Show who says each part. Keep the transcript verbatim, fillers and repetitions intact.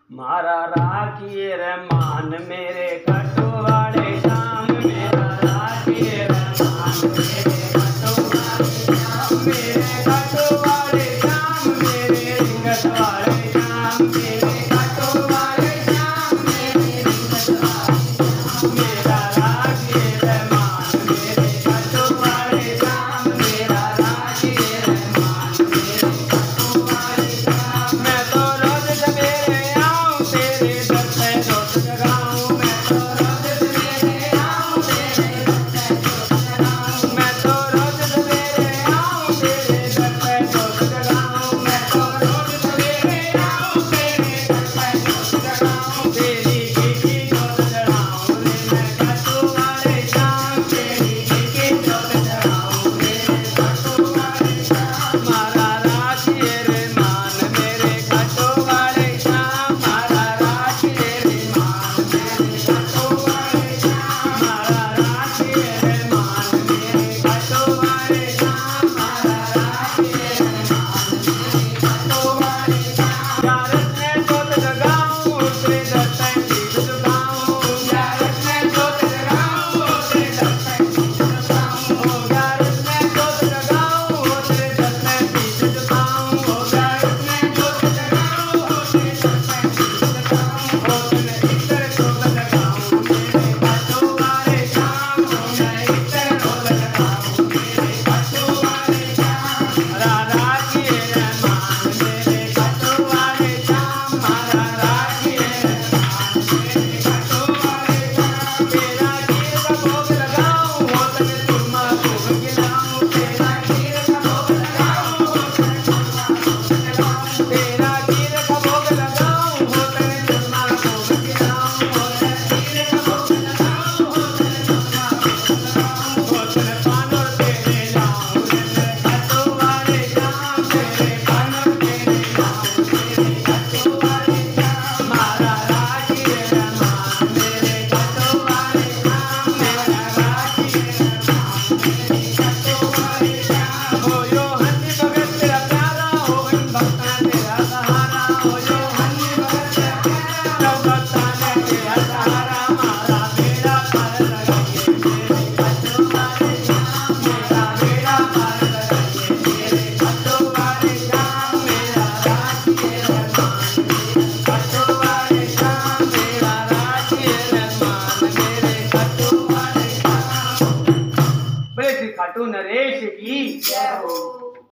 Speaker 1: मारा राखिए रहमान मेरे कटवाड़े श्याम मेरा राखिए रहमान मेरे कटवाड़े श्याम मेरे कटवाड़े श्याम मेरे रिंगटवाड़े श्याम मेरे कटवाड़े श्याम मेरे रिंगटवाड़े श्याम मेरा राखिए रहमान मेरे कटवाड़े श्याम मेरा राखिए रहमान मेरे कटवाड़े श्याम मैं तो रोज सवेरे आऊं तेरे दर पे जोत जगाऊं मैं तो रोज सवेरे आऊं तेरे दर पे जोत जगाऊं मैं तो रोज सवेरे आऊं तेरे दर पे जोत जगाऊं मैं तो रोज सवेरे आऊं तेरे दर पे जोत जगाऊं तेरी की जोत जगाऊं रे मैं कटवाड़े श्याम तेरी की जोत जगाऊं मेरे कटवाड़े श्याम मारा राखिए रहमान मेरे कटवाड़े श्याम मारा राखिए रहमान मेरे कटवाड़े श्याम मारा राखिए रहमान मेरे कटवाड़े श्याम मारा राखिए रहमान मेरे कटवाड़े श्याम यारत में जोत जगाऊं तेरे दर पे शीश झुकाऊं यारत में जोत जगाऊं तेरे दर पे शीश झुकाऊं ओ यारत में जोत जगाऊं तेरे दर पे शीश झुकाऊं ओ यारत में जोत जगाऊं तेरे दर पे शीश झुकाऊं ओ तेरे इतर जोत जगाऊं मेरे कटवाड़े श्याम ओ मैं इतर जोत जगाऊं मेरे कटवाड़े श्याम मारा राखिए रहमान मेरे कटवाड़े श्याम मारा राखिए रहमान मेरे कटवाड़े श्याम तेरा खीर का भोग लगाऊं हो तने तुरमा भोग खिलाऊं तेरा खीर का भोग लगाऊं हो तने तुरमा भोग खिलाऊं तेरा खीर का भोग लगाऊं हो तने तुरमा भोग खिलाऊं हो तेरा खीर का भोग लगाऊं हो तने तुरमा भोग खिलाऊं हो तेरे पानों तेरे लाऊं रे मैं कटवाड़े श्याम तेरे पानों तेरे लाऊं तेरे कटवाड़े श्याम मारा राखिए रहमान मेरे कटवाड़े श्याम मेरा राखिए रहमान मेरे कटवाड़े श्याम हो यो हंसी भगत तेरा प्यारा हो इन भक्तां